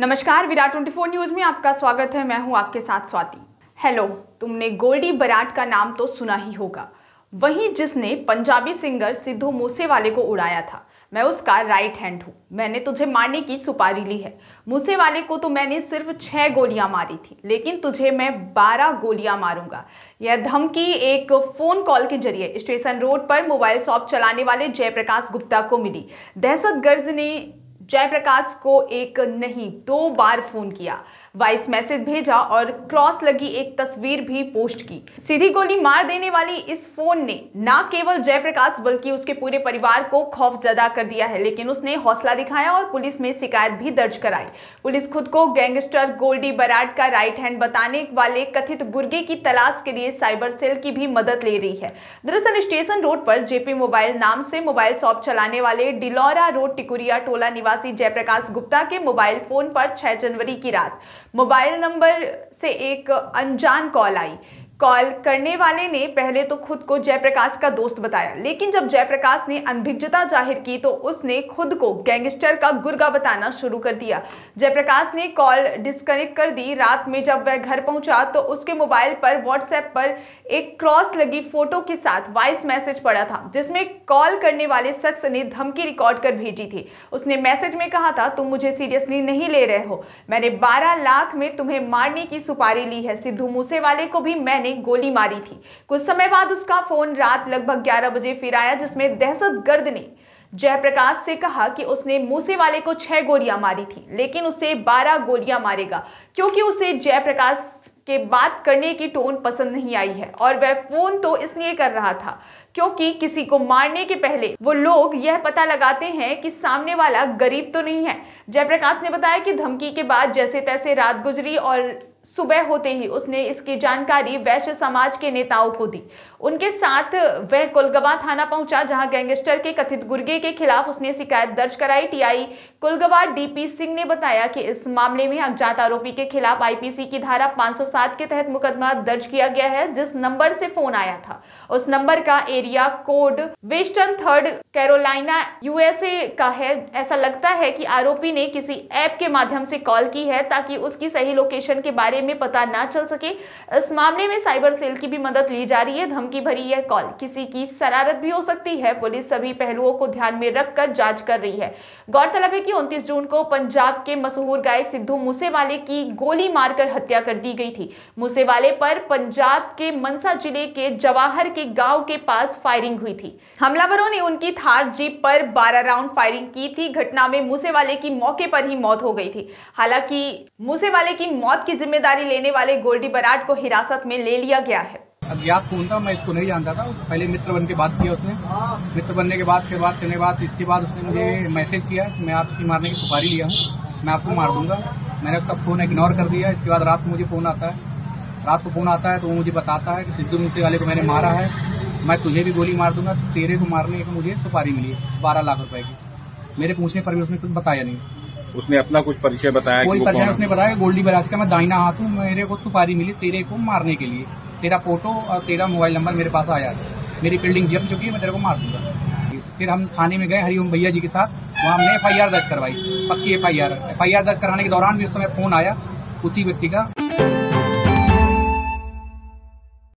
नमस्कार, विराट 24 न्यूज में आपका स्वागत है। मैं हूं आपके साथ स्वाति। हेलो, तुमने गोल्डी बराड का नाम तो सुना ही होगा, वहीं जिसने पंजाबी सिंगर सिद्धू मूसेवाले को उड़ाया था। मैं उसका राइट हैंड हूं। मैंने तुझे मारने की सुपारी ली है। मूसेवाले को तो मैंने सिर्फ 6 गोलियां मारी थी, लेकिन तुझे मैं 12 गोलियां मारूंगा। यह धमकी एक फोन कॉल के जरिए स्टेशन रोड पर मोबाइल शॉप चलाने वाले जयप्रकाश गुप्ता को मिली। दहशतगर्द ने जयप्रकाश को एक नहीं 2 बार फोन किया, वॉइस मैसेज भेजा और क्रॉस लगी एक तस्वीर भी पोस्ट की। सीधी गोली मार देने वाली इस फोन ने न केवल जयप्रकाश बल्कि उसके पूरे परिवार को खौफजदा कर दिया है। लेकिन उसने हौसला दिखाया और पुलिस में शिकायत भी दर्ज कराई। पुलिस खुद को गैंगस्टर गोल्डी बराड का राइट हैंड बताने वाले कथित गुर्गे की तलाश के लिए साइबर सेल की भी मदद ले रही है। दरअसल स्टेशन रोड पर जेपी मोबाइल नाम से मोबाइल शॉप चलाने वाले डिलौरा रोड टिकुरिया टोला निवासी जयप्रकाश गुप्ता के मोबाइल फोन पर 6 जनवरी की रात मोबाइल नंबर से एक अनजान कॉल आई। कॉल करने वाले ने पहले तो खुद को जयप्रकाश का दोस्त बताया, लेकिन जब जयप्रकाश ने अनभिज्ञता जाहिर की तो उसने खुद को गैंगस्टर का गुर्गा बताना शुरू कर दिया। जयप्रकाश ने कॉल डिस्कनेक्ट कर दी। रात में जब वह घर पहुंचा तो उसके मोबाइल पर व्हाट्सएप पर एक क्रॉस लगी फोटो के साथ वॉइस मैसेज पड़ा था, जिसमें कॉल करने वाले शख्स ने धमकी रिकॉर्ड कर भेजी थी। उसने मैसेज में कहा था, तुम मुझे सीरियसली नहीं ले रहे हो, मैंने 12 लाख में तुम्हें मारने की सुपारी ली है। सिद्धू मूसेवाले को भी मैंने गोली मारी थी। कुछ समय बाद उसका फोन रात लगभग 11 बजे फिर आया, जिसमें दहशतगर्द ने जयप्रकाश से कहा कि उसने मूसेवाले को 6 गोलियां मारी थी, लेकिन उसे 12 गोलियां मारेगा, क्योंकि उसे जयप्रकाश के बात करने की टोन पसंद नहीं आई है। और वह फोन तो इसलिए कर रहा था क्योंकि किसी को मारने के पहले वो लोग यह पता लगाते हैं कि सामने वाला गरीब तो नहीं है। जयप्रकाश ने बताया कि धमकी के बाद जैसे तैसे रात गुजरी और सुबह होते ही उसने इसकी जानकारी वैश्य समाज के नेताओं को दी। उनके साथ वह कुलगवा थाना पहुंचा, जहां गैंगस्टर के कथित गुर्गे के खिलाफ उसने शिकायत दर्ज कराई। टीआई कुलगवा डीपी सिंह ने बताया कि इस मामले में अज्ञात आरोपी के खिलाफ आईपीसी की धारा 507 के तहत मुकदमा दर्ज किया गया है। जिस नंबर से फोन आया था उस नंबर का area code western 3rd Carolina USA का है। ऐसा लगता है कि आरोपी ने किसी ऐप के माध्यम से कॉल की है ताकि उसकी सही लोकेशन के बारे में पता ना चल सके। इस मामले में साइबर सेल की भी मदद ली जा रही है। धमकी भरी यह कॉल किसी की शरारत भी हो सकती है। पुलिस सभी पहलुओं को ध्यान में रखकर जांच कर रही है। गौरतलब है कि 29 जून को पंजाब के मशहूर गायक सिद्धू मूसेवाले की गोली मारकर हत्या कर दी गई थी। मूसेवाले पर पंजाब के मनसा जिले के जवाहर के गांव के पास फायरिंग हुई थी। हमलावरों ने उनकी थार जीप पर 12 राउंड फायरिंग की थी। घटना में मूसेवाले की मौके पर ही मौत हो गई थी। हालांकि मूसेवाले की मौत की जिम्मेदारी लेने वाले गोल्डी बराड को हिरासत में ले लिया गया है। अज्ञात कौन था, मैं इसको नहीं जानता था। पहले मित्र बन के बात किया उसने। मित्र बनने के बाद करने के बाद इसके बाद उसने मुझे मैसेज किया कि मैं आपकी मारने की सुपारी लिया हूँ, मैं आपको मार दूंगा। मैंने उसका फोन इग्नोर कर दिया। इसके बाद रात को मुझे फोन आता है। रात को फोन आता है तो वो मुझे बताता है कि सिद्धू मूसेवाले को मैंने मारा है, मैं तुझे भी गोली मार दूंगा। तेरे को मारने की मुझे सुपारी मिली है 12 लाख रुपए की। मेरे पूछने पर भी उसने कुछ बताया नहीं। उसने अपना कुछ परिचय बताया? कोई परिचय उसने बताया गोल्डी बराज का मैं दाहिना हाथ हूँ, मेरे को सुपारी मिली तेरे को मारने के लिए। तेरा फोटो और तेरा मोबाइल नंबर मेरे पास आया है, मेरी बिल्डिंग जब चुकी है, मैं तेरे को मार दूंगा। फिर हम थाने में गए हरिओम भैया जी के साथ, वहाँ हमने FIR दर्ज करवाई, पक्की FIR दर्ज कराने के दौरान भी उस समय फोन आया उसी व्यक्ति का।